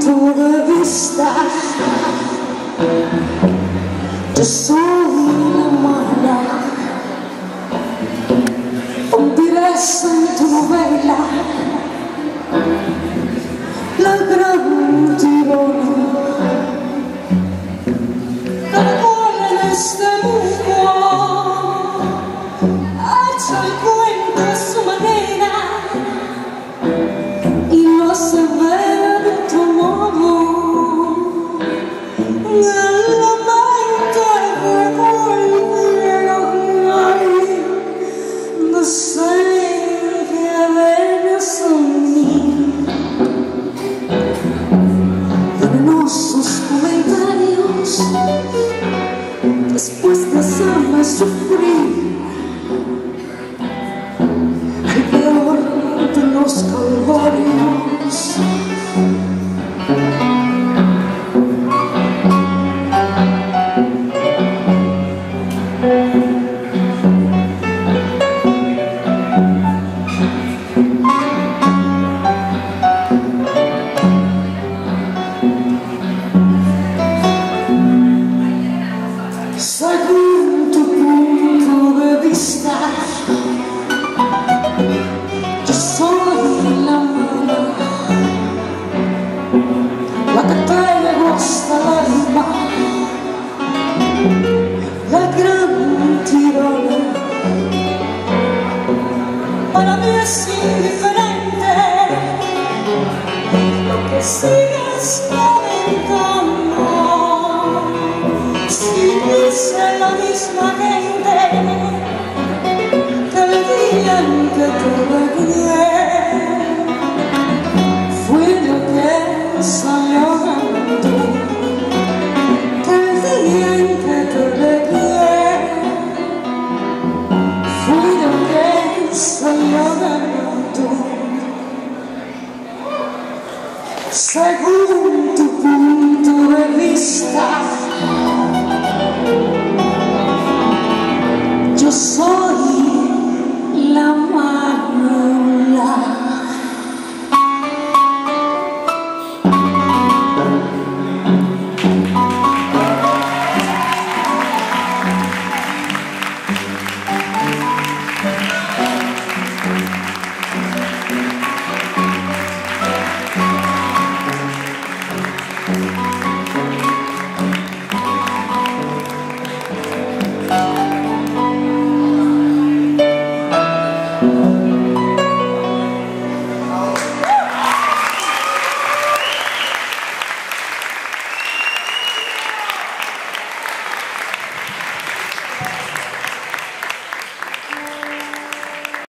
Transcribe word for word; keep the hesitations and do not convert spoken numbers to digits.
punto de vista, yo soy la mala vampiresa en tu novela, la gran tirona, la cual en este mundo ha hecho el cuento a su manera y lo hace ver de otro modo. En la mente revolvieron ahí docencia de sonir, venenosos comentarios después de hacerme sufrir el peor de los calvarios. Según tu punto de vista, yo soy la mala, la que traigo hasta el alma, la gran tirana. Para mí es indiferente lo que sigues comentando. Si dice la misma gente que el día en que te regué fue lo que salió ganando, que el día en que te regué fue lo que salió ganando. Según tu punto de vista, yo soy